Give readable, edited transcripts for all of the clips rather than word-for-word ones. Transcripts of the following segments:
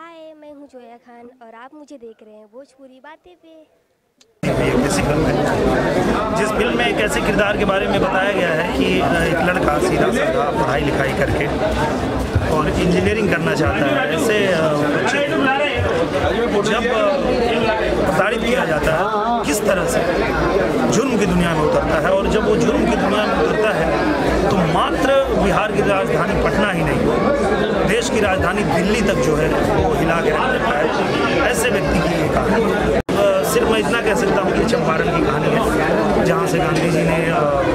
हाय, मैं हूँ जोया खान और आप मुझे देख रहे हैं भोजपुरी बातें पे। ये कैसी फिल्म है जिस फिल्म में एक ऐसे किरदार के बारे में बताया गया है कि एक लड़का सीधा साधा पढ़ाई लिखाई करके और इंजीनियरिंग करना चाहता है। ऐसे बच्चे जब प्रताड़ित किया जाता है किस तरह से जुर्म की दुनिया में उतरता है, और जब वो जुर्म की दुनिया में उतरता है तो मात्र बिहार की राजधानी पटना ही नहीं, देश की राजधानी दिल्ली तक जो है वो हिला के रख देता है। ऐसे व्यक्ति की ये कहानी। सिर्फ मैं इतना कह सकता हूँ कि चंपारण की कहानी है, जहाँ से गांधी जी ने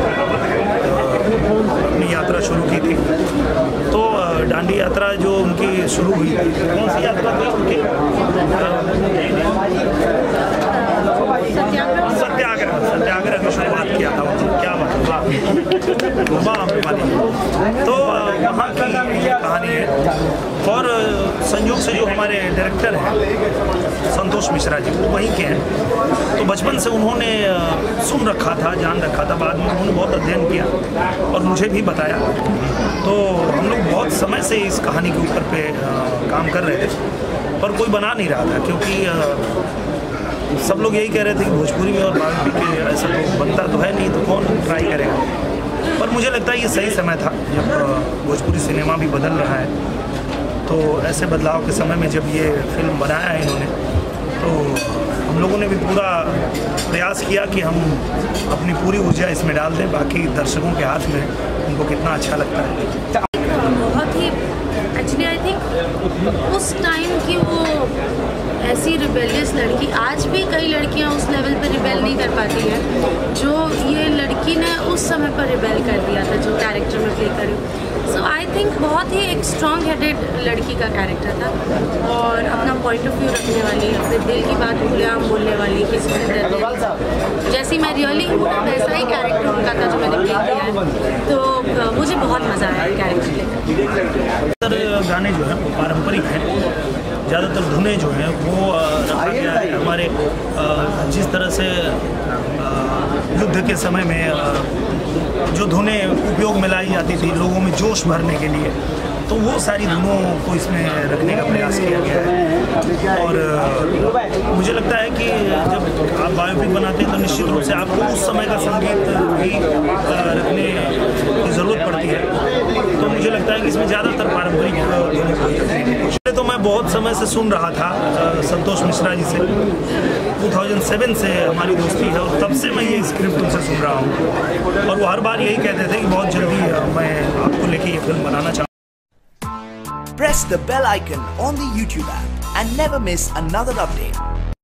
अपनी यात्रा शुरू की थी। तो डांडी यात्रा जो उनकी शुरू हुई थी, कौन सी यात्रा थी उनकी? सत्याग्रह की शुरुआत किया था उन्होंने। क्या बात है, तो वहाँ की ये कहानी है। और संयोग से जो हमारे डायरेक्टर हैं संतोष मिश्रा जी, वो वहीं के हैं। तो बचपन से उन्होंने सुन रखा था, जान रखा था, बाद में उन्होंने बहुत अध्ययन किया और मुझे भी बताया। तो हम लोग बहुत समय से इस कहानी के ऊपर पे काम कर रहे थे, पर कोई बना नहीं रहा था, क्योंकि सब लोग यही कह रहे थे कि भोजपुरी में और बागमती के ऐसा तो बनता तो है नहीं, तो कौन ट्राई करेगा। पर मुझे लगता है ये सही समय था जब भोजपुरी सिनेमा भी बदल रहा है। तो ऐसे बदलाव के समय में जब ये फिल्म बनाया है इन्होंने, तो हम लोगों ने भी पूरा प्रयास किया कि हम अपनी पूरी ऊर्जा इसमें डाल दें। बाकी दर्शकों के हाथ में उनको कितना अच्छा लगता है। बहुत ही एक्चुअली आई थिंक उस टाइम की वो ऐसी रिबेलियस लड़की, आज भी कई लड़कियां उस लेवल पर रिबेल नहीं कर पाती हैं जो ये लड़की ने उस समय पर रिबेल कर दिया था, जो कैरेक्टर में प्ले करी। सो आई थिंक बहुत ही एक स्ट्रॉन्ग हेडेड लड़की का कैरेक्टर था, और अपना पॉइंट ऑफ व्यू रखने वाली, अपने दिल की बात खुलेआम बोलने वाली, किसी से डरने जैसी मैं रियली हूँ, वैसा ही कैरेक्टर उनका था जो मैंने प्ले किया है। तो मुझे बहुत मज़ा आया कैरेक्टर प्ले। गाने जो हैं वो पारंपरिक हैं, ज़्यादातर धुनें जो हैं वो रखा गया है हमारे जिस तरह से युद्ध के समय में जो धुनें उपयोग में लाई जाती थी लोगों में जोश भरने के लिए, तो वो सारी धुनों को इसमें रखने का प्रयास किया गया है। और मुझे लगता है कि जब आप बायोपिक बनाते हैं तो निश्चित रूप से आपको उस समय का संगीत भी रखने की ज़रूरत पड़ती है। तो मुझे लगता है कि इसमें ज़्यादातर पारंपरिक। तो मैं बहुत समय से सुन रहा था संतोष मिश्रा जी से, 2007 से हमारी दोस्ती है, और तब से मैं ये स्क्रिप्ट उनसे सुन रहा हूँ। और वो हर बार यही कहते थे कि बहुत जल्दी मैं आपको लेके ये फिल्म बनाना चाहूँ। Press the bell icon on the YouTube app and never miss another update.